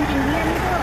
tinggian itu.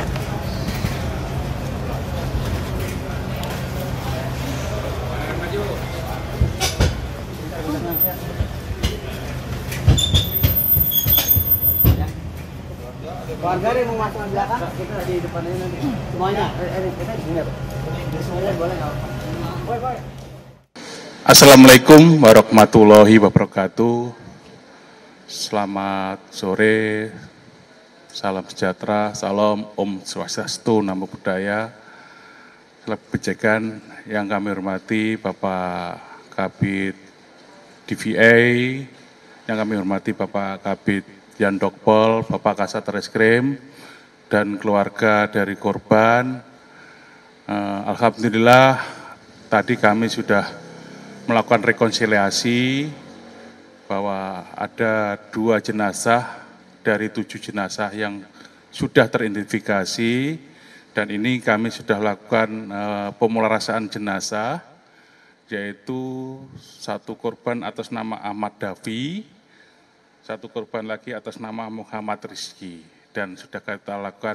Keluarga deh mau masuk ke belakang, kita di depan ini nanti. Semuanya, kita di sini. Semuanya boleh nggak? Boy. Assalamualaikum warahmatullahi wabarakatuh. Selamat sore, salam sejahtera, salam Om Swastiastu, Namo Buddhaya. Salam kebijakan yang kami hormati Bapak Kabid DVA, yang kami hormati Bapak Kabid Yandokpol, Bapak Kasat Reskrim, dan keluarga dari korban. Alhamdulillah tadi kami sudah melakukan rekonsiliasi bahwa ada 2 jenazah dari 7 jenazah yang sudah teridentifikasi, dan ini kami sudah lakukan pemularasaan jenazah, yaitu 1 korban atas nama Ahmad Davi, 1 korban lagi atas nama Muhammad Rizki, dan sudah kita lakukan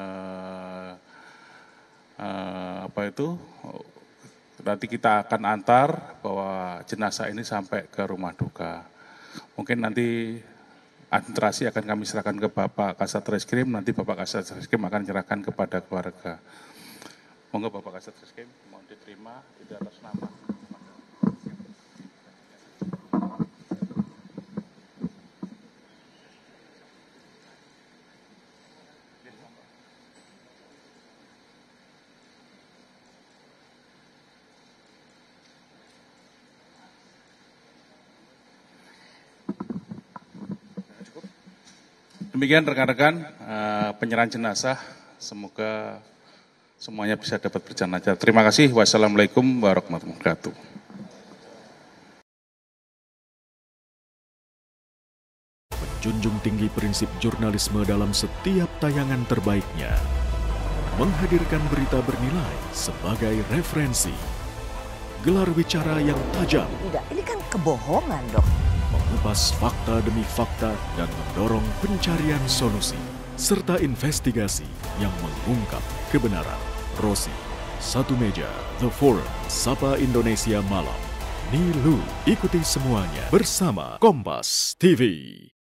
nanti kita akan antar bahwa jenazah ini sampai ke rumah duka. Mungkin nanti administrasi akan kami serahkan ke Bapak Kasat Reskrim, nanti Bapak Kasat Reskrim akan menyerahkan kepada keluarga. Monggo Bapak Kasat Reskrim, mohon diterima itu atas nama. Demikian rekan-rekan penyerahan jenazah, semoga semuanya bisa dapat berjalan lancar. Terima kasih. Wassalamualaikum warahmatullahi wabarakatuh. Menjunjung tinggi prinsip jurnalisme dalam setiap tayangan terbaiknya. Menghadirkan berita bernilai sebagai referensi. Gelar bicara yang tajam. Tidak, ini kan kebohongan dong. Mengupas fakta demi fakta dan mendorong pencarian solusi. Serta investigasi yang mengungkap kebenaran. Rosi, Satu Meja, The Forum, Sapa Indonesia Malam. Nilu, ikuti semuanya bersama Kompas TV.